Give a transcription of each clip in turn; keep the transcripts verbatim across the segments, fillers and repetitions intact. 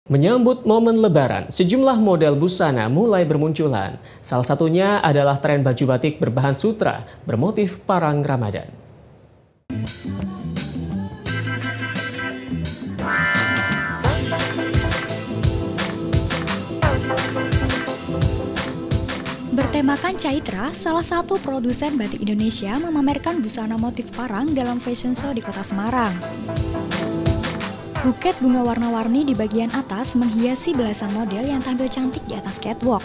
Menyambut momen Lebaran, sejumlah model busana mulai bermunculan. Salah satunya adalah tren baju batik berbahan sutra bermotif parang Ramadan. Bertemakan Caitra, salah satu produsen batik Indonesia memamerkan busana motif parang dalam fashion show di Kota Semarang. Buket bunga warna-warni di bagian atas menghiasi belasan model yang tampil cantik di atas catwalk.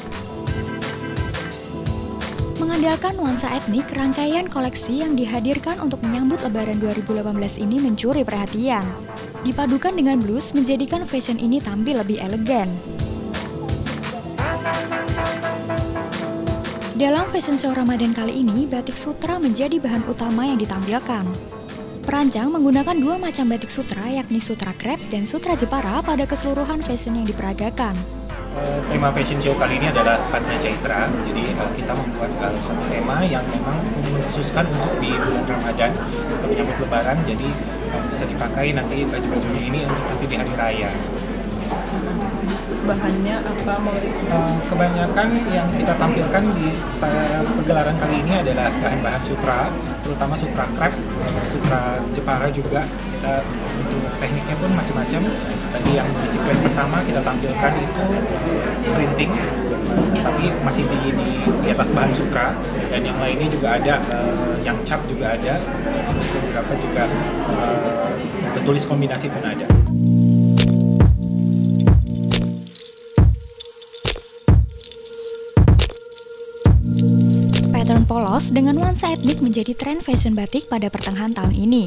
Mengandalkan nuansa etnik, rangkaian koleksi yang dihadirkan untuk menyambut Lebaran dua ribu delapan belas ini mencuri perhatian. Dipadukan dengan blus menjadikan fashion ini tampil lebih elegan. Dalam fashion show Ramadan kali ini, batik sutra menjadi bahan utama yang ditampilkan. Perancang menggunakan dua macam batik sutra, yakni sutra krep dan sutra Jepara pada keseluruhan fashion yang diperagakan. Tema fashion show kali ini adalah Padma Caitra, jadi kita membuat satu tema yang memang mengkhususkan untuk di bulan Ramadan untuk menyambut Lebaran, jadi bisa dipakai nanti baju-bajunya ini untuk nanti di hari raya. Terus bahannya apa? Uh, kebanyakan yang kita tampilkan di saya pegelaran kali ini adalah bahan-bahan sutra, terutama sutra krep, sutra Jepara juga. Kita untuk tekniknya pun macam-macam. Tadi yang di sequence pertama kita tampilkan itu printing, tapi masih di, di, di atas bahan sutra, dan yang lainnya juga ada, uh, yang cap juga ada, terus beberapa juga uh, tertulis kombinasi pun ada. Pattern polos dengan nuansa etnik menjadi tren fashion batik pada pertengahan tahun ini.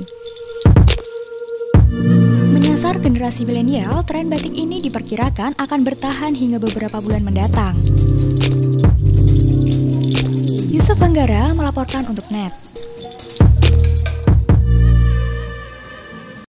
Menyasar generasi milenial, tren batik ini diperkirakan akan bertahan hingga beberapa bulan mendatang. Yusuf Anggara melaporkan untuk N E T.